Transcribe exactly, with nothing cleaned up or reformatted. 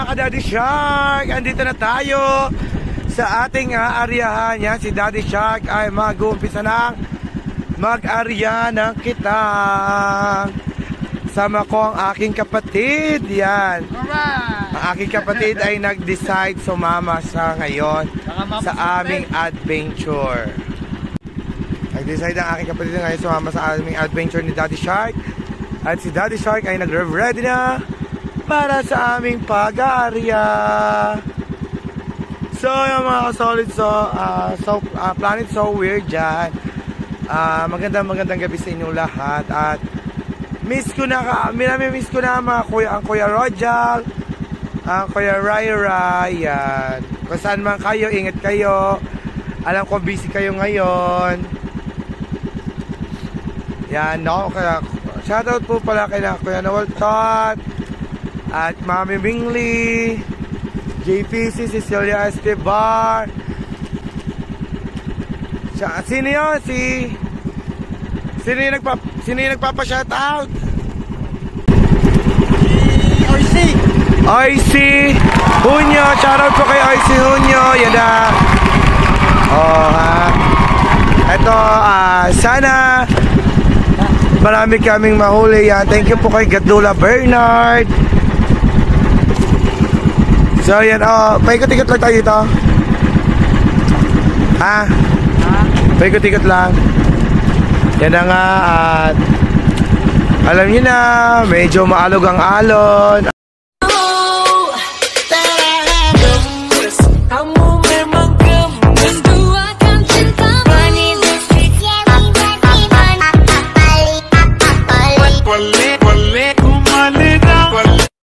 mga ka-Daddy Shark, andito na tayo sa ating uh, aryahan. Yan, si Daddy Shark ay mag-uumpisa ng mag-arya ng kitang. Sama ko ang aking kapatid. Yan, ang aking kapatid ay nag-decide sumama siya ngayon sa aming adventure. Nag-decide ang aking kapatid ngayon sumama sa aming adventure ni Daddy Shark. At si Daddy Shark ay nag-ready na para sa aming pag-aarya. So yung mga ka-solid, so, uh, so uh, Planet So Weird dyan, uh, magandang magandang gabi sa inyong lahat. At miss ko na ka, minami-miss ko na mga kuya, ang Kuya Rojal, ang Kuya Rai Rai. Yan, kung saan man kayo, ingat kayo. Alam ko busy kayo ngayon. Yan, no, kaya shoutout po pala kay na Kuya Noel Tot at Mami Mingli, J P C, Cecilia Estebar. Siya, sino yun? Si Sino yung, nagpa, sino yung nagpapa-shoutout? Si R C R C Hunyo, shoutout po kay R C Hunyo. Yan na. Oh, ha. Ito, uh, sana marami kaming mahuli yan. Thank you po kay Gadula Bernard. So yan, oh, paikot-ikot lang tayo dito. Ha? Paikot-ikot lang. Yan na nga, at alam niyo na, medyo maalog ang alon.